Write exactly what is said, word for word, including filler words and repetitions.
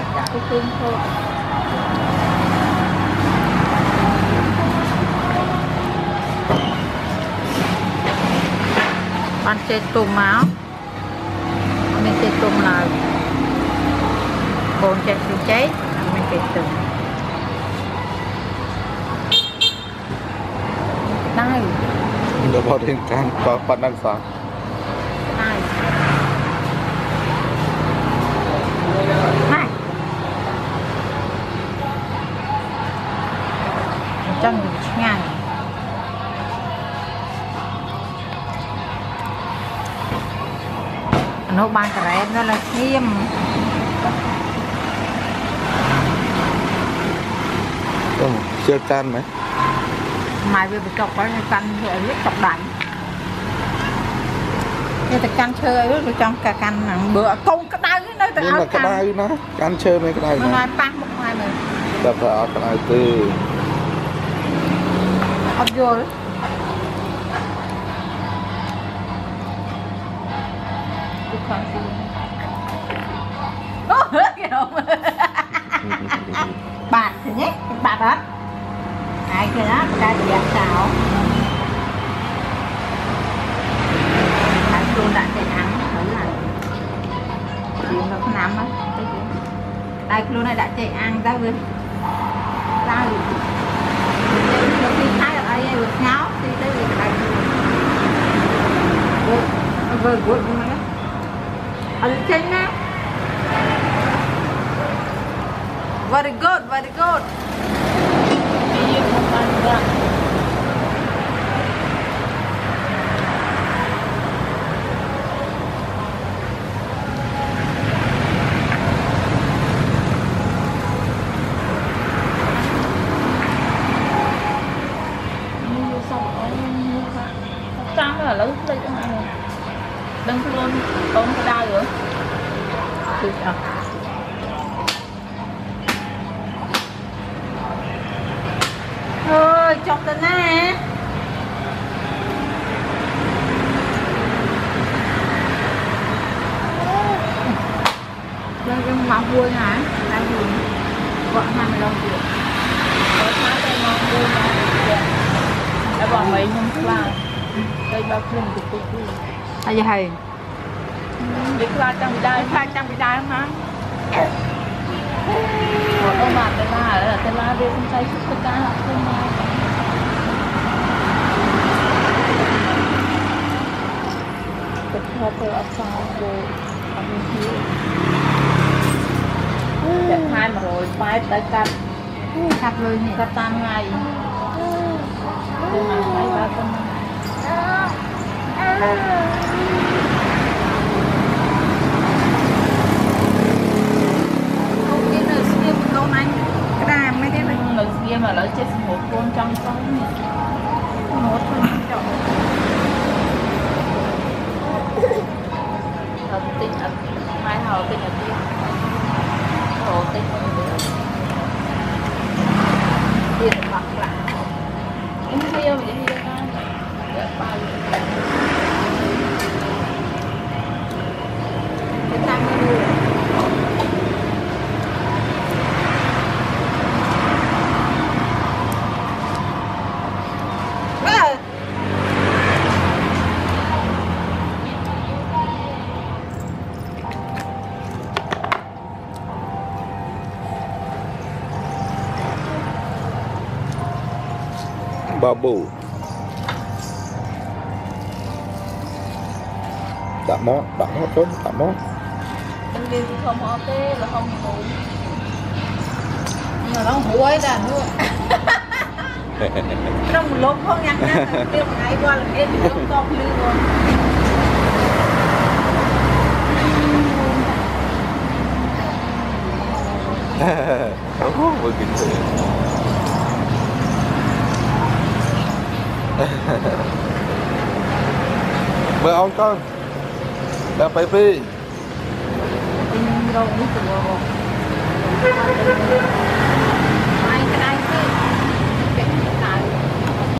dạ cái tương thôi ban chơi tôm máu mình chơi tôm là còn chạy từ cháy mình chạy từ đây nó vào đến can có phần đang sáng đây này chân ngay nó ban cái nó là nghiêm ừ, chưa can mấy mày về bị chọc cái căn rồi biết chọc đánh như ta căn chơi ở trong cả căn bữa công cái đai nơi ta nhưng mà cái đai nó can chơi mấy cái đai nó nói băng một mai mà đập vào cái đai từ ấp vô đấy bạn thì nhé bạn đó ai kia đó cái gì ăn sao luôn đã chạy ăn thử là chuyện nó có nằm á đây luôn này đã chạy ăn ra với ra được khi thấy ở đây được nháo thì tới vì cái này vừa vừa vừa mà ở trên nè very good very good là lớn đây cho mọi người đừng luôn ôm cái đai nữa được à thôi chọc tên nè đây cái máu vui hả đây vui gọi hai mươi lăm triệu có tháng đây máu vui nè đã bỏ mấy nhung là đây bao nhiêu được tôi vui ai vậy hay biết qua trong đai khai trong cái đai không hả một ông bạn tên là là tên là đi không say tất cả là không mai cái thợ thợ ở sau rồi ở bên kia chạy hai mà rồi bay tới cắt cắtเลยนี่cắt tam ngày từ ngày ba con câu này cái đàm mấy cái này lần kia mà lỡ chết một con trong con một con trọng thật tinh thật mai hầu tinh thật đi hồ tinh tiền bạc lại em kia mà đi đi ra đẹp bao cái tăng nó bubble đã món đã món trốn đã món anh đi không họ tê là không ngủ nhưng mà nó hủi ra nữa trong một lúc không nhắc ra tiêu một ngày qua là em không con lưu rồi oh begitu mời ông con đã phải phi đâu biết được